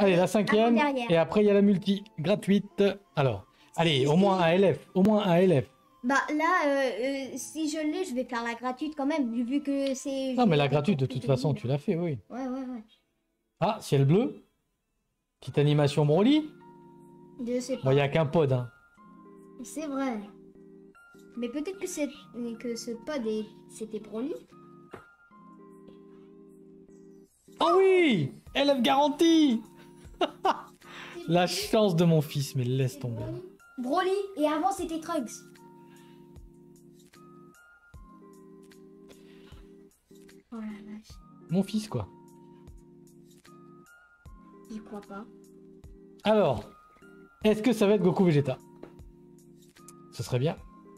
Allez, la cinquième. Derrière. Et après, il y a la multi gratuite. Alors, allez, au moins un LF. Au moins un LF. Bah là, si je l'ai, je vais faire la gratuite quand même, vu que c'est... Non, mais la gratuite, de toute façon, tu l'as fait, oui. Ouais. Ah, ciel bleu. Petite animation Broly. Je sais Bon, pas. il n'y a qu'un pod, hein. C'est vrai. Mais peut-être que ce pod c'était Broly. Oh oui, LF garantie. La chance de mon fils, mais laisse tomber. Broly, et avant c'était Trunks. Oh la vache, Mon fils, quoi. j'y crois pas. Alors, est-ce que ça va être Goku Vegeta? Ce serait bien.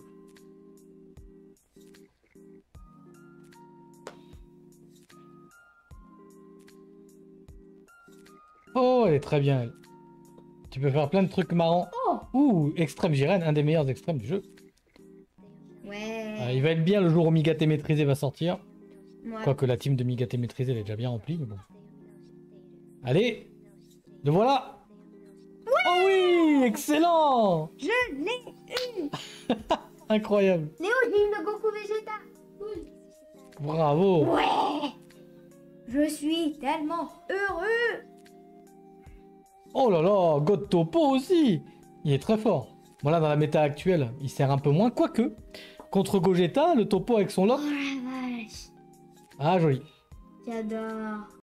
Oh, elle est très bien, elle. Tu peux faire plein de trucs marrants. Oh Ouh, Extrême Jiren, un des meilleurs extrêmes du jeu. ouais. Il va être bien le jour où Migate maîtrisé va sortir. Ouais. Quoique la team de Migate maîtrisé elle est déjà bien remplie, mais bon. Allez, le voilà. Oh oui, excellent. Je l'ai eu. Incroyable. Léo, j'ai eu le Goku Vegeta. Cool. Bravo. Ouais. Je suis tellement heureux. Oh là là, God Topo aussi. Il est très fort. Voilà, dans la méta actuelle, il sert un peu moins, quoique. Contre Gogeta, le Topo avec son lock. Oh la vache. Ah, joli. J'adore.